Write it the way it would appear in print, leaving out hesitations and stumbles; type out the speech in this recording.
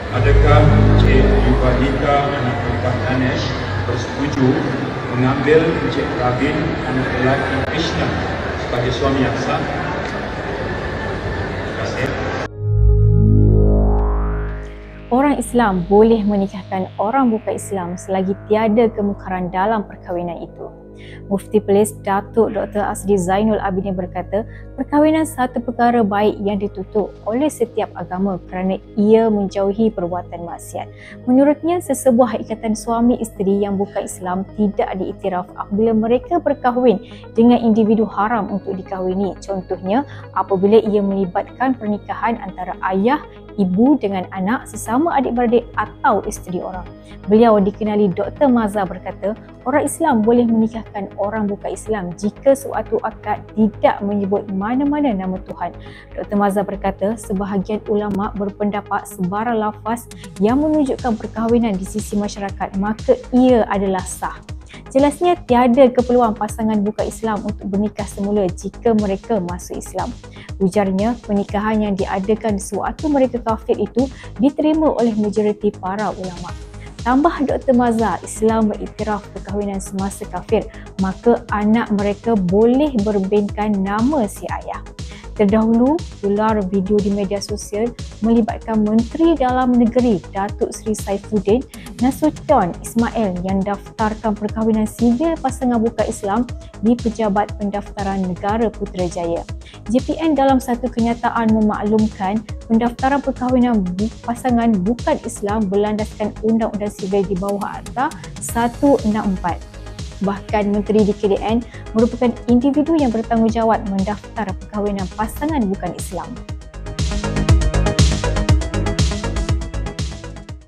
Adakah Encik Yubalita anak perempuan Ganesh bersetuju mengambil Encik Pravin anak lelaki Krishna sebagai suami yang sah? Terima kasih. Orang Islam boleh menikahkan orang bukan Islam selagi tiada kemungkaran dalam perkahwinan itu. Mufti Perlis Datuk Dr. Asri Zainul Abidin berkata, perkahwinan satu perkara baik yang ditutup oleh setiap agama kerana ia menjauhi perbuatan maksiat. Menurutnya, sesebuah ikatan suami isteri yang bukan Islam tidak diiktiraf apabila mereka berkahwin dengan individu haram untuk dikahwini. Contohnya, apabila ia melibatkan pernikahan antara ayah, ibu dengan anak, sesama adik-beradik atau isteri orang. Beliau dikenali Dr. Mazhar berkata, orang Islam boleh menikahkan orang bukan Islam jika suatu akad tidak menyebut mana-mana nama Tuhan. Dr. Mazhar berkata, sebahagian ulama berpendapat sebarang lafaz yang menunjukkan perkahwinan di sisi masyarakat, maka ia adalah sah. Jelasnya tiada keperluan pasangan bukan Islam untuk bernikah semula jika mereka masuk Islam. Ujarnya, pernikahan yang diadakan sewaktu mereka kafir itu diterima oleh majoriti para ulama. Tambah Dr. Mazhar, Islam beriktiraf perkahwinan semasa kafir, maka anak mereka boleh berbentkan nama si ayah. Terdahulu, tular video di media sosial melibatkan Menteri Dalam Negeri Datuk Seri Saifuddin Nasution Ismail yang daftarkan perkahwinan sivil pasangan bukan Islam di Pejabat Pendaftaran Negara Putrajaya. JPN dalam satu kenyataan memaklumkan pendaftaran perkahwinan pasangan bukan Islam berlandaskan Undang-Undang Sivil di bawah Akta 164. Bahkan Menteri di KDN merupakan individu yang bertanggungjawab mendaftar perkahwinan pasangan bukan Islam.